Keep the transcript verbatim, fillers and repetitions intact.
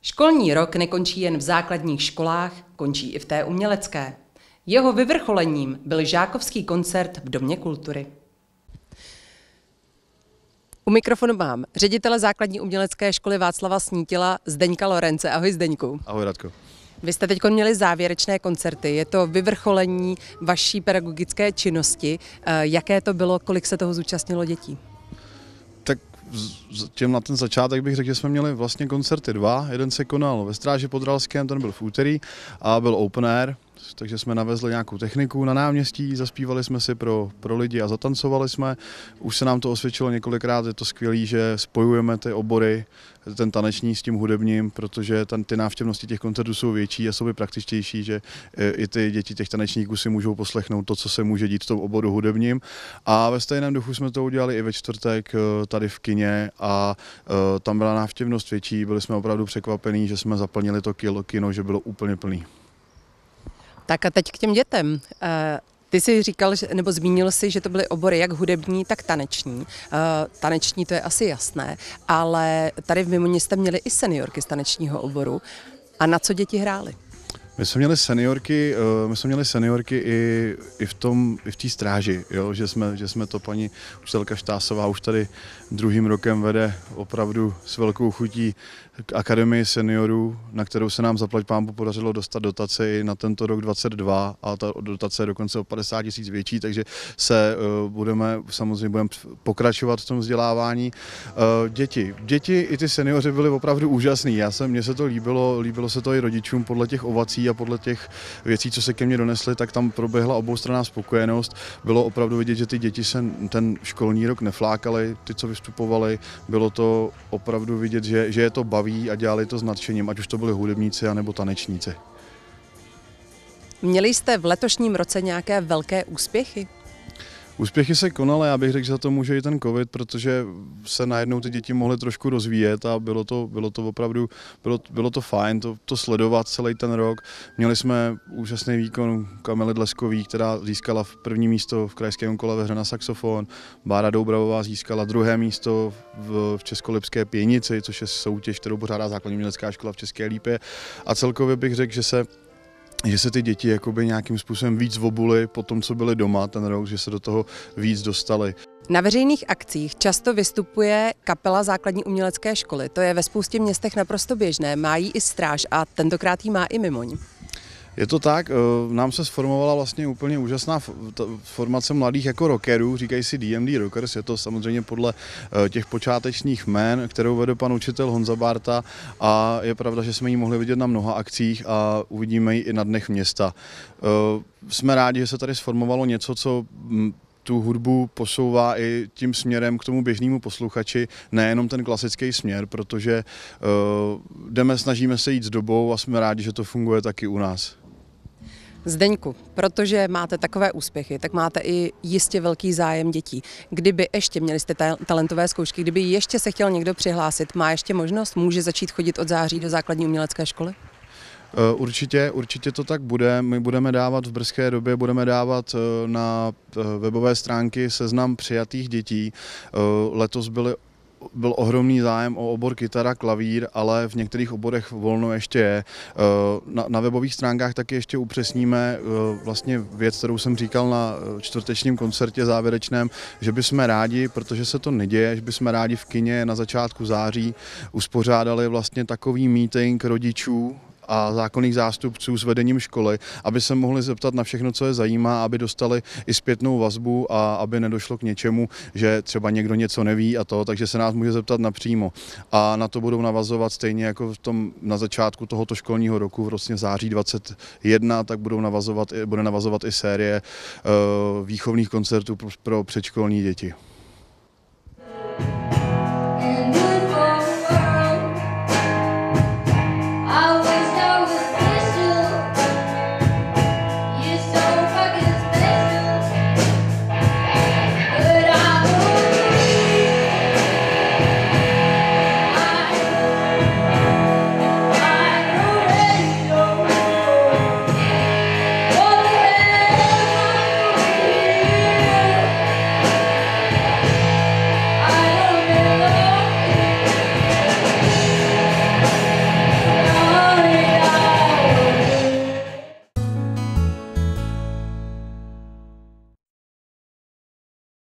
Školní rok nekončí jen v základních školách, končí i v té umělecké. Jeho vyvrcholením byl žákovský koncert v Domě kultury. U mikrofonu mám ředitele základní umělecké školy Václava Snítila Zdeňka Lorence. Ahoj Zdeňku. Ahoj Radko. Vy jste teď měli závěrečné koncerty, je to vyvrcholení vaší pedagogické činnosti. Jaké to bylo, kolik se toho zúčastnilo dětí? Tak těm na ten začátek bych řekl, že jsme měli vlastně koncerty dva. Jeden se konal ve Stráži pod Ralském, ten byl v úterý a byl open air. Takže jsme navezli nějakou techniku na náměstí, zaspívali jsme si pro, pro lidi a zatancovali jsme. Už se nám to osvědčilo několikrát, je to skvělé, že spojujeme ty obory, ten taneční s tím hudebním, protože ten, ty návštěvnosti těch koncertů jsou větší a jsou by praktičtější, že i ty děti těch tanečníků si můžou poslechnout to, co se může dít v tom oboru hudebním. A ve stejném duchu jsme to udělali i ve čtvrtek tady v kině a tam byla návštěvnost větší, byli jsme opravdu překvapení, že jsme zaplnili to kino, že bylo úplně plný. Tak a teď k těm dětem. Ty jsi říkal, nebo zmínil si, že to byly obory jak hudební, tak taneční. Taneční to je asi jasné, ale tady v Mimoni jste měli i seniorky z tanečního oboru. A na co děti hrály? My jsme měli seniorky, my jsme měli seniorky i, i v tom, i v té stráži, jo? Že, jsme, že jsme to paní učitelka Štásová už tady druhým rokem vede opravdu s velkou chutí k Akademii seniorů, na kterou se nám zaplať pánbůh podařilo dostat dotaci na tento rok dvacet dva a ta dotace je dokonce o padesát tisíc větší, takže se uh, budeme samozřejmě budeme pokračovat v tom vzdělávání. Uh, děti, děti i ty seniori byli opravdu úžasný, já jsem, mně se to líbilo, líbilo se to i rodičům podle těch ovací a podle těch věcí, co se ke mně donesly, tak tam proběhla oboustranná spokojenost. Bylo opravdu vidět, že ty děti se ten školní rok neflákaly, ty, co vystupovali, bylo to opravdu vidět, že, že je to baví a dělali to s nadšením, ať už to byli hudebníci anebo tanečníci. Měli jste v letošním roce nějaké velké úspěchy? Úspěchy se konaly, já bych řekl, že za to může i ten covid, protože se najednou ty děti mohly trošku rozvíjet a bylo to, bylo to opravdu, bylo, bylo to fajn to, to sledovat celý ten rok. Měli jsme úžasný výkon Kamily Dleskový, která získala v první místo v krajském kole ve hře na saxofon, Bára Doubravová získala druhé místo v, v Českolipské Pěnici, což je soutěž, kterou pořádá základní umělecká škola v České Lípě, a celkově bych řekl, že se že se ty děti jakoby nějakým způsobem víc vobuly po tom, co byly doma ten rok, že se do toho víc dostali. Na veřejných akcích často vystupuje kapela základní umělecké školy. To je ve spoustě městech naprosto běžné, má jí i Stráž a tentokrát jí má i Mimoň. Je to tak, nám se sformovala vlastně úplně úžasná formace mladých jako rockerů, říkají si D M D Rockers, je to samozřejmě podle těch počátečních jmén, kterou vede pan učitel Honza Bárta, a je pravda, že jsme ji mohli vidět na mnoha akcích a uvidíme ji i na dnech města. Jsme rádi, že se tady sformovalo něco, co tu hudbu posouvá i tím směrem k tomu běžnému posluchači, nejenom ten klasický směr, protože uh, jdeme, snažíme se jít s dobou a jsme rádi, že to funguje taky u nás. Zdeňku, protože máte takové úspěchy, tak máte i jistě velký zájem dětí. Kdyby ještě měli jste talentové zkoušky, kdyby ještě se chtěl někdo přihlásit, má ještě možnost, může začít chodit od září do základní umělecké školy? Určitě, určitě to tak bude. My budeme dávat v brzké době, budeme dávat na webové stránky seznam přijatých dětí. Letos byly Byl ohromný zájem o obor kytara, klavír, ale v některých oborech volno ještě je. Na, na webových stránkách taky ještě upřesníme vlastně věc, kterou jsem říkal na čtvrtečním koncertě závěrečném, že bychom rádi, protože se to neděje, že bychom rádi v kině na začátku září uspořádali vlastně takový meeting rodičů a zákonných zástupců s vedením školy, aby se mohli zeptat na všechno, co je zajímá, aby dostali i zpětnou vazbu a aby nedošlo k něčemu, že třeba někdo něco neví a to, takže se nás může zeptat napřímo. A na to budou navazovat stejně jako v tom, na začátku tohoto školního roku, v roce září dvacet jedna, tak budou navazovat, bude navazovat i série uh, výchovných koncertů pro, pro předškolní děti.